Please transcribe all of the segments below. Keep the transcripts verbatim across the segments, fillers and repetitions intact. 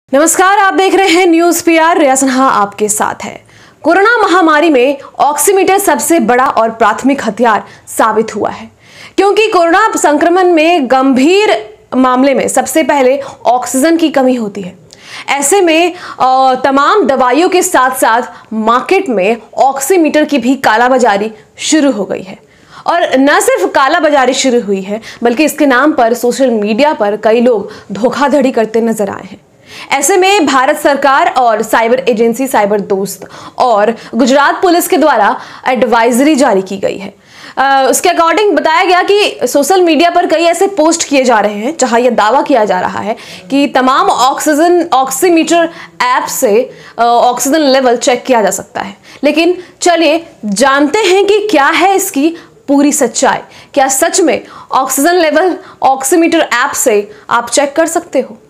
नमस्कार, आप देख रहे हैं न्यूज पीआर। रिया सिन्हा आपके साथ है। कोरोना महामारी में ऑक्सीमीटर सबसे बड़ा और प्राथमिक हथियार साबित हुआ है, क्योंकि कोरोना संक्रमण में गंभीर मामले में सबसे पहले ऑक्सीजन की कमी होती है। ऐसे में तमाम दवाइयों के साथ साथ मार्केट में ऑक्सीमीटर की भी कालाबाजारी शुरू हो गई है। और न सिर्फ काला बाजारी शुरू हुई है, बल्कि इसके नाम पर सोशल मीडिया पर कई लोग धोखाधड़ी करते नजर आए हैं। ऐसे में भारत सरकार और साइबर एजेंसी साइबर दोस्त और गुजरात पुलिस के द्वारा एडवाइजरी जारी की गई है। आ, उसके अकॉर्डिंग बताया गया कि सोशल मीडिया पर कई ऐसे पोस्ट किए जा रहे हैं जहां यह दावा किया जा रहा है कि तमाम ऑक्सीजन ऑक्सीमीटर ऐप से ऑक्सीजन लेवल चेक किया जा सकता है। लेकिन चलिए जानते हैं कि क्या है इसकी पूरी सच्चाई। क्या सच में ऑक्सीजन लेवल ऑक्सीमीटर ऐप से आप चेक कर सकते हो?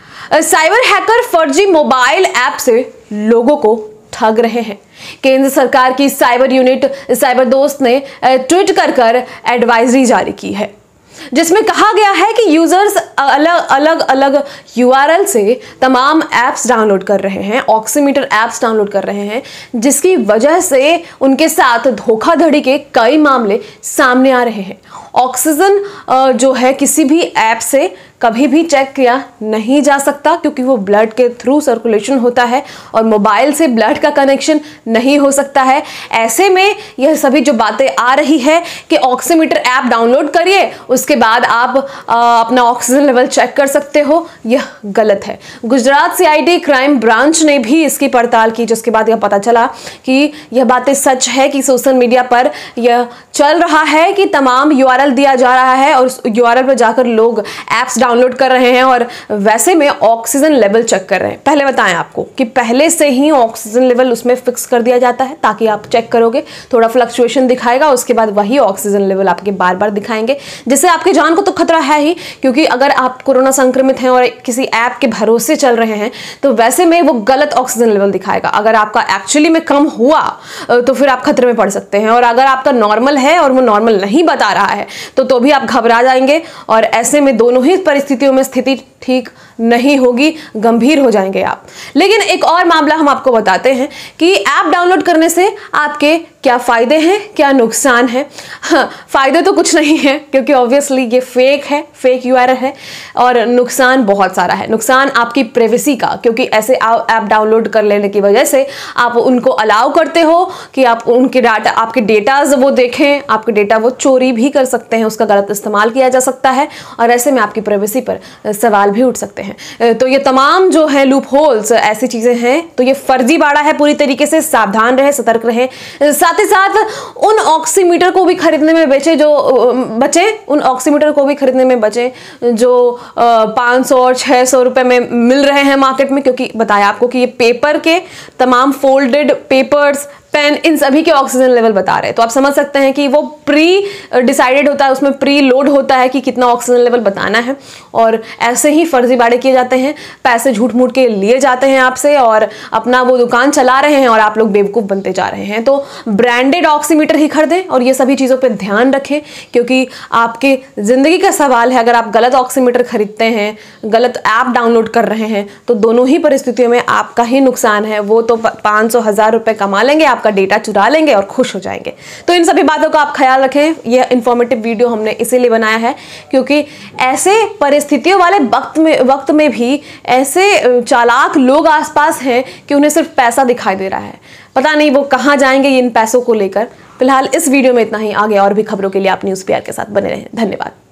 साइबर हैकर फर्जी मोबाइल ऐप से लोगों को ठग रहे हैं। केंद्र सरकार की साइबर यूनिट साइबर दोस्त ने ट्वीट कर कर एडवाइजरी जारी की है, जिसमें कहा गया है कि यूजर्स अलग अलग अलग यूआरएल से तमाम ऐप्स डाउनलोड कर रहे हैं, ऑक्सीमीटर ऐप्स डाउनलोड कर रहे हैं, जिसकी वजह से उनके साथ धोखाधड़ी के कई मामले सामने आ रहे हैं। ऑक्सीजन जो है किसी भी ऐप से कभी भी चेक किया नहीं जा सकता, क्योंकि वो ब्लड के थ्रू सर्कुलेशन होता है और मोबाइल से ब्लड का कनेक्शन नहीं हो सकता है। ऐसे में यह सभी जो बातें आ रही है कि ऑक्सीमीटर ऐप डाउनलोड करिए, उसके बाद आप आ, अपना ऑक्सीजन लेवल चेक कर सकते हो, यह गलत है। गुजरात सीआईडी क्राइम ब्रांच ने भी इसकी पड़ताल की, जिसके बाद यह पता चला कि यह बातें सच है कि सोशल मीडिया पर यह चल रहा है कि तमाम यूआरएल दिया जा रहा है और उस यूआरएल पर जाकर लोग ऐप्स डाउनलोड कर रहे हैं और वैसे में ऑक्सीजन लेवल चेक कर रहे हैं। पहले बताएं आपको कि पहले से ही ऑक्सीजन लेवल उसमें फिक्स कर दिया जाता है, ताकि आप चेक करोगे थोड़ा फ्लक्चुएशन दिखाएगा, उसके बाद वही ऑक्सीजन लेवल आपके बार बार दिखाएंगे, जिससे आपकी जान को तो खतरा है ही। क्योंकि अगर आप कोरोना संक्रमित हैं और किसी ऐप के भरोसे चल रहे हैं तो वैसे में वो गलत ऑक्सीजन लेवल दिखाएगा। अगर आपका एक्चुअली में कम हुआ तो फिर आप खतरे में पड़ सकते हैं, और अगर आपका नॉर्मल है और वो नॉर्मल नहीं बता रहा है तो तो भी आप घबरा जाएंगे, और ऐसे में दोनों ही परिस्थितियों में स्थिति ठीक नहीं होगी, गंभीर हो जाएंगे आप। लेकिन एक और मामला हम आपको बताते हैं कि ऐप डाउनलोड करने से आपके क्या फायदे हैं, क्या नुकसान है। हाँ, फायदे तो कुछ नहीं है, क्योंकि ऑब्वियसली ये फेक है, फेक यूआरएल है, और नुकसान बहुत सारा है। नुकसान आपकी प्राइवेसी का, क्योंकि ऐसे ऐप डाउनलोड कर लेने की वजह से आप उनको अलाउ करते हो कि आप उनके डाटा आपके डेटाज वो देखें, आपके डेटा वो चोरी भी कर सकते हैं, उसका गलत इस्तेमाल किया जा सकता है, और ऐसे में आपकी प्राइवेसी पर सवाल भी उठ सकते हैं। तो ये तमाम जो है लूप होल्स ऐसी चीजें हैं, तो ये फर्जीवाड़ा है पूरी तरीके से। सावधान रहे, सतर्क रहे। साथ ही साथ उन ऑक्सीमीटर को भी खरीदने में बचे जो बचे उन ऑक्सीमीटर को भी खरीदने में बचे जो पाँच सौ और छह सौ रुपए में मिल रहे हैं मार्केट में, क्योंकि बताया आपको कि ये पेपर के तमाम फोल्डेड पेपर्स, पेन, इन सभी के ऑक्सीजन लेवल बता रहे हैं। तो आप समझ सकते हैं कि वो प्री डिसाइडेड होता है, उसमें प्री लोड होता है कि कितना ऑक्सीजन लेवल बताना है, और ऐसे ही फर्जीवाड़े किए जाते हैं, पैसे झूठ मूठ के लिए जाते हैं आपसे, और अपना वो दुकान चला रहे हैं और आप लोग बेवकूफ़ बनते जा रहे हैं। तो ब्रांडेड ऑक्सीमीटर ही खरीदें और ये सभी चीज़ों पर ध्यान रखें, क्योंकि आपके ज़िंदगी का सवाल है। अगर आप गलत ऑक्सीमीटर खरीदते हैं, गलत ऐप डाउनलोड कर रहे हैं, तो दोनों ही परिस्थितियों में आपका ही नुकसान है। वो तो पाँच सौ हज़ार रुपये कमा लेंगे, आपका डेटा चुरा लेंगे और खुश हो जाएंगे। तो इन सभी बातों का आप ख्याल रखें। यह इंफॉर्मेटिव वीडियो हमने इसीलिए बनाया है क्योंकि ऐसे परिस्थितियों वाले वक्त में वक्त में भी ऐसे चालाक लोग आसपास हैं कि उन्हें सिर्फ पैसा दिखाई दे रहा है, पता नहीं वो कहां जाएंगे इन पैसों को लेकर। फिलहाल इस वीडियो में इतना ही। आगे और भी खबरों के लिए आप न्यूज़ पीआर के साथ बने रहें। धन्यवाद।